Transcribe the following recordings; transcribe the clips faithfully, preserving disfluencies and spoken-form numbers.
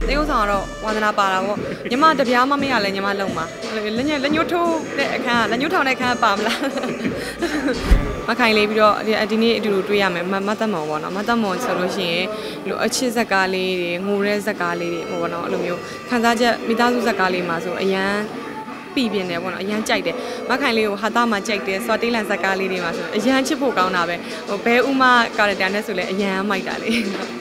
တေးဥဆောင်ကတော့ဝါသနာပါတာပေါ့ညီမတပြားမမေ့ရလဲညီမလုံမှာလက်ညလက်ညှိုးထိုးတဲ့အခန်းကလက်ညှိုးထောင်တဲ့အခန်းပါမလားမခိုင်လေးပြီးတော့ဒီနေ့အတူတူတွေ့ရမယ်မတ်သက်မော်ပေါ့နော်မတ်သက်မော်ဆိုလို့ရှိရင်လိုအချစ်ဇက်ကားလေးတွေငိုရဲဇက်ကားလေးတွေဟိုပေါ့နော်အဲ့လိုမျိုးခံစားချက်မိသားစုဇက်ကားလေးမှာဆိုအရန်ပြည်ပြင်းတယ်ပေါ့နော်အရန်ကြိုက်တယ်မခိုင်လေးကိုဟာသားမှာကြိုက်တယ်စော်တေးလန်ဇက်ကားလေးတွေမှာဆိုအရန်ချစ်ဖို့ကောင်းတာပဲဟိုဘဲဥမကာရက်တာနဲ့ဆိုလဲအရန်မိုက်တာလေ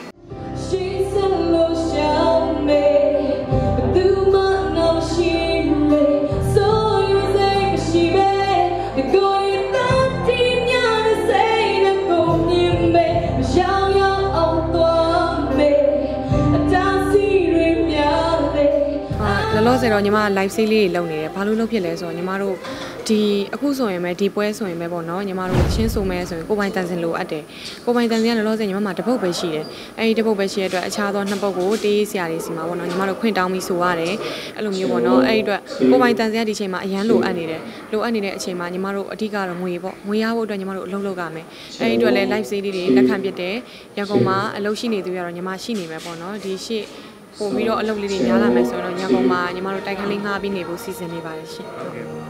လောဆယ်တော့ညီမ live sale လေးတွေလုပ်နေတယ်ဘာလို့လုပ်ဖြစ်လဲဆိုတော့ညီမတို့ဒီအခုဆိုရင်ပဲဒီပွဲဆိုရင်ပဲပေါ့နော်ညီမတို့ချင်းဆိုမဲဆိုရင်ကိုပိုင်တန်စင်လိုအပ်တယ်ကိုပိုင်တန်စင်ကလောဆယ်ညီမမှာတပုတ်ပဲရှိတယ်အဲဒီတပုတ်ပဲရှိတဲ့အတွက်အခြားသောနှစ်ပုတ်ကိုတေးဆရာတွေစီမှာပေါ့နော်ညီမတို့ခွင့်တောင်းပြီးဆိုရတယ်အဲ့လိုမျိုးပေါ့နော်အဲဒီအတွက်ကိုပိုင်တန်စင်ကဒီချိန်မှာအရန်လိုအပ်နေတယ်လိုအပ်နေတဲ့အချိန်မှာညီမတို့အဓိကတော့ငွေပေါ့ငွေရဖို့အတွက်ညီမတို့အလုပ်လုပ်ရမယ်အဲဒီအတွက်လည်း live sale လေးတွေလက်ခံပစ်တယ်ရန်ကုန်မှာအလုပ်ရှိနေသူရတော့ညီမရှိနေမယ်ပေါ့နော်ဒီရှေ့ပို့ပြီးတော့အလုပ်လေးတွေများလာမယ်ဆိုတော့ညကုန်မှာညီမတို့တိုက်ခန်းလေးငှားပြီးနေဖို့စီစဉ်နေပါတယ်ရှင်။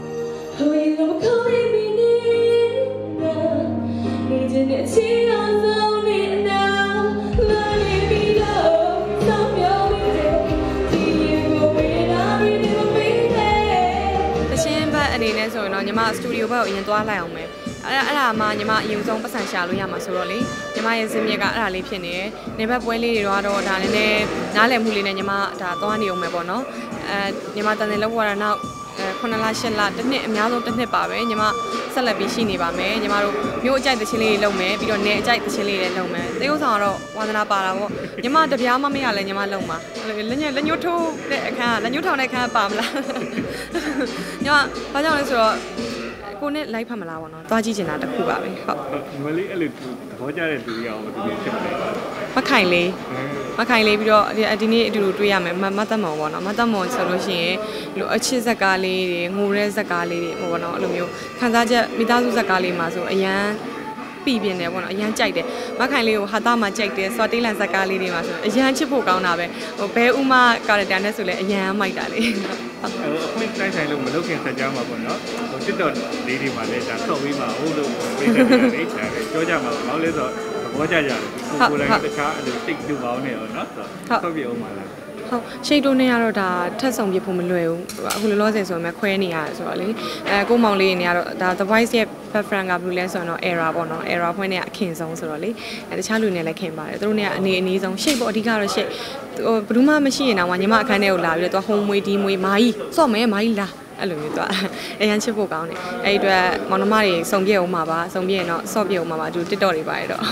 တချင်းဘက်အနေနဲ့ဆိုရင်တော့ညီမစတူဒီယိုဘက်ကိုအရင်သွားလိုက်အောင်မယ်။အဲ့အဲ့ဒါမှညီမအရင်ဆုံးပတ်စံရှာလို့ရမှာဆိုတော့လေညီမရဲ့ဇင်းမြက်ကအဲ့ဒါလေးဖြစ်နေတယ်။နေဘက်ပွဲလေးတွေတော့ဒါလည်းနည်းနားလည်မှုလေးနဲ့ညီမဒါသွားနေအောင်မယ်ပေါ့နော်။အဲညီမတန်တယ်လောက်ရတာနောက်အဲခုနှစ်လရှစ်လတစ်နှစ်အများဆုံးတစ်နှစ်ပါပဲညီမဆက်လက်ပြီးရှိနေပါမယ်ညီမတို့မျိုးအကြိုက်သချင်းလေးတွေလုပ်မယ်ပြီးတော့နေအကြိုက်သချင်းလေးတွေလုပ်မယ်တေးဥဆောင်ကတော့ဝါသနာပါတာပေါ့ညီမတပြားမမေ့ရလဲညီမလုံမှာလက်ညလက်ညှိုးထိုးတဲ့အခန်းကလက်ညှိုးထောင်တဲ့အခန်းပါမလားညီမဘာကြောင့်လဲဆိုတော့ကိုနဲ့ live ဖတ်မလားပေါ့နော်သွားကြည့်ချင်တာတခုပါပဲဟုတ်ညီမလေးအဲ့လိုသဘောကျတဲ့သူတွေအောင်ဒီနေ့ဖြစ်တယ်မခိုင်လေးမခိုင်လေးပြီးတော့ဒီနေ့အတူတူတွေ့ရမယ်မတ်သက်မော်ပေါ့နော်မတ်သက်မော်ဆိုလို့ရှိရင်လိုအချစ်ဇက်ကားလေးတွေငိုရဲဇက်ကားလေးတွေဟိုပေါ့နော်အဲ့လိုမျိုးခံစားချက်မိသားစုဇက်ကားလေးမှာဆိုအရန်ပြည်ပြင်းတယ်ပေါ့နော်အရန်ကြိုက်တယ်မခိုင်လေးကိုဟာသားမှာကြိုက်တယ်စော်တေးလန်ဇက်ကားလေးတွေမှာဆိုအရန်ချစ်ဖို့ကောင်းတာပဲဟိုဘဲဥမကာရက်တာနဲ့ဆိုလဲအရန်မိုက်တာလေအခုတိုင်းဆိုင်လို့မလုပ်ခင်ဆက်ကြမှာပေါ့နော်ဟို TikTok လေးတွေမှာလည်းဒါဆော့ပြီးမှဟုတ်လို့ပြေးတယ်လေးချာတယ်ပြောကြမှာဘာလို့လဲဆိုတော့ဘောကြကြတယ်ကိုကိုလည်းတခြားအဲ့လို stick တူပေါင်းနေရောနော်ဆိုတော့ဆော့ပြအောင်ပါလားဟုတ်ရှိတ်တို့နဲ့ကတော့ဒါထက်ဆောင်ပြဖို့မလွယ်ဘူးအခုလောလောဆယ်ဆိုရင်ခွဲနေရတယ်ဆိုတော့လေအဲကိုမောင်လေးနေရတော့ဒါ the voice ရဲ့ background ကဘယ်လိုလဲဆိုတော့ error ပေါ့နော် error ဖွင့်နေအခင်ဆုံးဆိုတော့လေအဲတခြားလူတွေလည်းခင်ပါတယ်သူတို့เนี่ยအနေအနည်းဆုံးရှိတ်ပေါ့အဓိကတော့ရှိတ်ဟိုဘယ်သူမှမရှိရင်တော့ညီမအခန်းထဲကိုလာပြီးတော့သူဟိုမွေးဒီမွေးမာကြီးစော့မယ်မာကြီးလာအဲ့လိုမျိုးတော့အရန်ချစ်ဖို့ကောင်းတယ်အဲ့ဒီအတွက်မောင်နှမတွေစုံပြည့်အောင်မှာပါစုံပြည့်ရင်တော့ဆော့ပြည့်အောင်မှာပါသူ TikTok တွေပါရတော့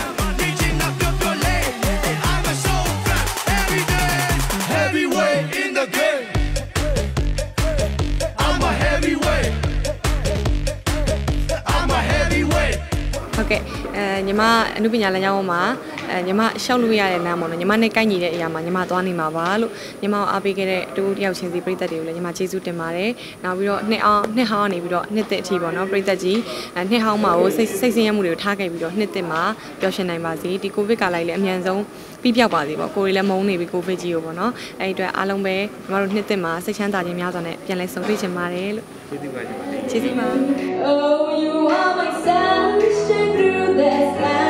in the game I'm a heavyweight I'm a heavyweight ဟုတ်ကဲ့အဲညီမအနုပညာလမ်းကြောင်းမှာအဲညီမရှောက်လို့ရတဲ့လမ်းပေါ့နော်ညီမနဲ့ကိုက်ညီတဲ့အရာမှာညီမသွားနေမှာပါလို့ညီမအားပေးခဲ့တဲ့တူတယောက်ချင်းစီပြည်သက်တွေကိုလည်းညီမကျေးဇူးတင်ပါတယ်နောက်ပြီးတော့နှစ်အောင်နှစ်ဟောင်းနေပြီးတော့နှစ်သက်အထိပေါ့နော်ပြည်သက်ကြီးအဲနှစ်ဟောင်းမှာကိုစိတ်စိတ်ဆင်းရဲမှုတွေကိုထားခဲ့ပြီးတော့နှစ်သက်မှာပျော်ရွှင်နိုင်ပါစေဒီကိုဗစ်ကာလလည်းအမြန်ဆုံးပြီးပြောက်ပါစေပေါ့ကိုယ်တွေလည်းမုန်းနေပြီကိုဗစ်ကြီးကိုပေါ့နော်အဲဒီအတွက်အားလုံးပဲညီမတို့နှစ်သက်မှာစိတ်ချမ်းသာခြင်းများစွာနဲ့ပြန်လည်ဆုံတွေ့ချင်ပါတယ်လို့ကျေးဇူးပါကျေးဇူးပါ Oh you are my sunshine through the sky